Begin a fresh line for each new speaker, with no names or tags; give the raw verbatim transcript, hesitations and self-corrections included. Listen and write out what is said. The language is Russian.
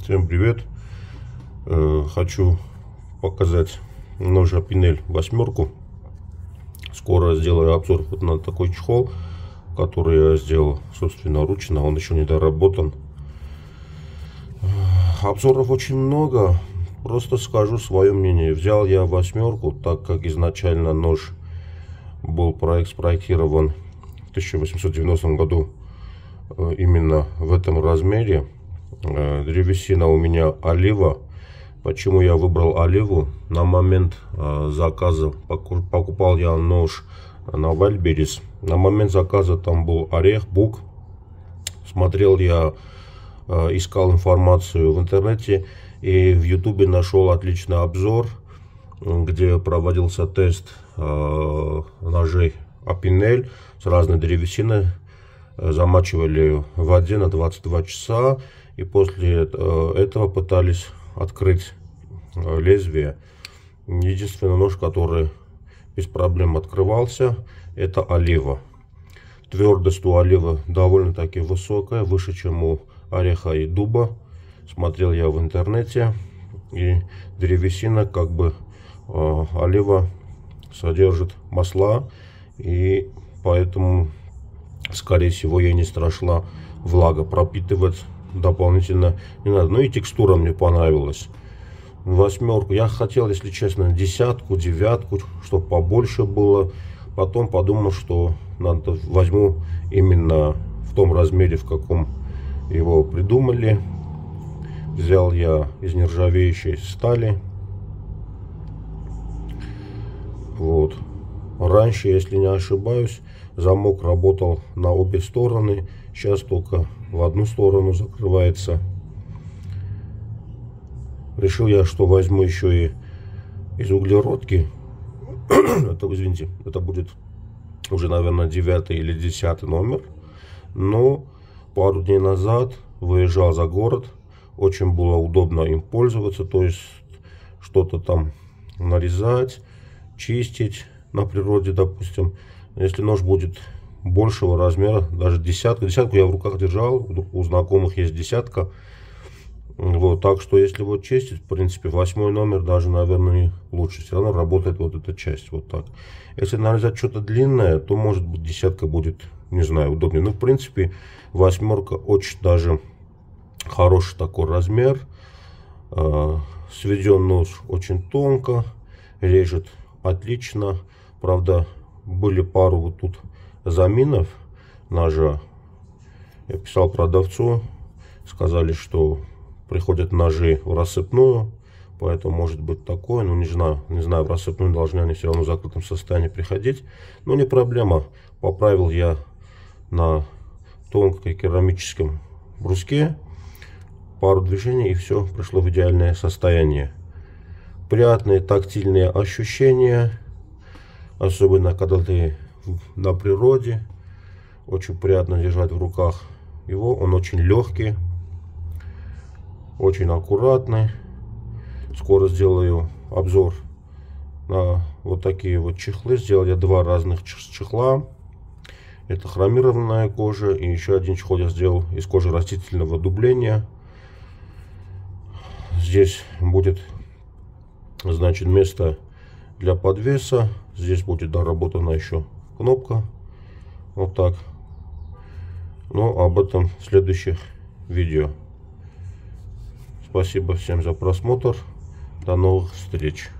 Всем привет! Хочу показать нож Opinel восьмерку. Скоро сделаю обзор вот на такой чехол, который я сделал собственноручно. Он еще не доработан. Обзоров очень много. Просто скажу свое мнение. Взял я восьмерку, так как изначально нож был проект спроектирован в тысяча восемьсот девяностом году именно в этом размере. Древесина у меня олива. Почему я выбрал оливу? На момент заказа покупал я нож на Вайлдберрис. На момент заказа там был орех, бук. Смотрел я, искал информацию в интернете и в ютубе нашел отличный обзор, где проводился тест ножей Opinel с разной древесиной. Замачивали в воде на двадцать два часа, и после этого пытались открыть лезвие. Единственный нож, который без проблем открывался, это олива. Твердость у оливы довольно-таки высокая, выше, чем у ореха и дуба. Смотрел я в интернете, и древесина, как бы э, олива содержит масла, и поэтому, скорее всего, ей не страшна влага, пропитывать дополнительно не надо. Ну и текстура мне понравилась. Восьмерку я хотел, если честно, десятку, девятку, чтобы побольше было. Потом подумал, что надо, возьму именно в том размере, в каком его придумали. Взял я из нержавеющей стали. Вот. Раньше, если не ошибаюсь, замок работал на обе стороны. Сейчас только в одну сторону закрывается. Решил я, что возьму еще и из углеродки. Это, извините, это будет уже, наверное, девятый или десятый номер. Но пару дней назад выезжал за город. Очень было удобно им пользоваться. То есть что-то там нарезать, чистить на природе, допустим. Если нож будет большего размера, даже десятка. Десятку я в руках держал, у знакомых есть десятка. Вот, так что если вот чистить, в принципе, восьмой номер даже, наверное, лучше. Все равно работает вот эта часть, вот так. Если нарезать что-то длинное, то, может быть, десятка будет, не знаю, удобнее. Но, в принципе, восьмерка очень даже хороший такой размер. Сведен нож очень тонко, режет отлично. Правда, были пару вот тут заминов ножа. Я писал продавцу, сказали, что приходят ножи в рассыпную, поэтому может быть такое, но не знаю, не знаю, в рассыпную должны они все равно в закрытом состоянии приходить, но не проблема. Поправил я на тонкой керамическом бруске, пару движений, и все пришло в идеальное состояние. Приятные тактильные ощущения, особенно когда ты на природе. Очень приятно держать в руках его. Он очень легкий, очень аккуратный. Скоро сделаю обзор на вот такие вот чехлы. Сделал я два разных чехла. Это хромированная кожа, и еще один чехол я сделал из кожи растительного дубления. Здесь будет, значит, место для подвеса. Здесь будет доработана еще кнопка. Вот так. Но об этом в следующих видео. Спасибо всем за просмотр. До новых встреч.